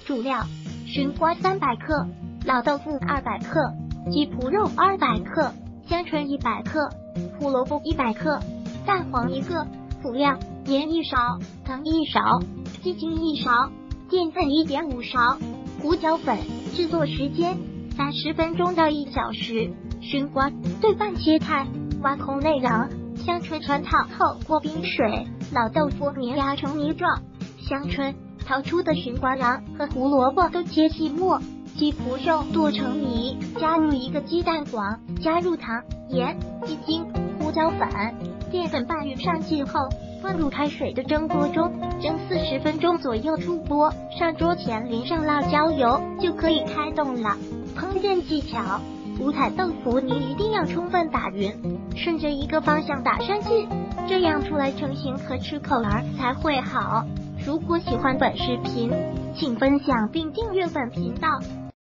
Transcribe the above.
主料：熏瓜300克，老豆腐200克，鸡脯肉200克，香椿100克，胡萝卜100克，蛋黄1个。辅料：盐1勺，糖1勺，鸡精1勺，淀粉1.5勺，胡椒粉。制作时间30分钟到1小时。熏瓜，对半切开，挖空内瓤，香椿穿烫后过冰水，老豆腐碾压成泥状，香椿、掏出的熏瓜瓤和胡萝卜都切细末，鸡脯肉剁成泥，加入1个鸡蛋黄，加入糖、盐、鸡精、胡椒粉、淀粉拌匀上剂后，放入开水的蒸锅中，蒸40分钟左右出锅。上桌前淋上辣椒油就可以开动了。烹饪技巧：五彩豆腐泥一定要充分打匀，顺着一个方向打上去，这样出来成型和吃口儿才会好。如果喜欢本视频，请分享并订阅本频道。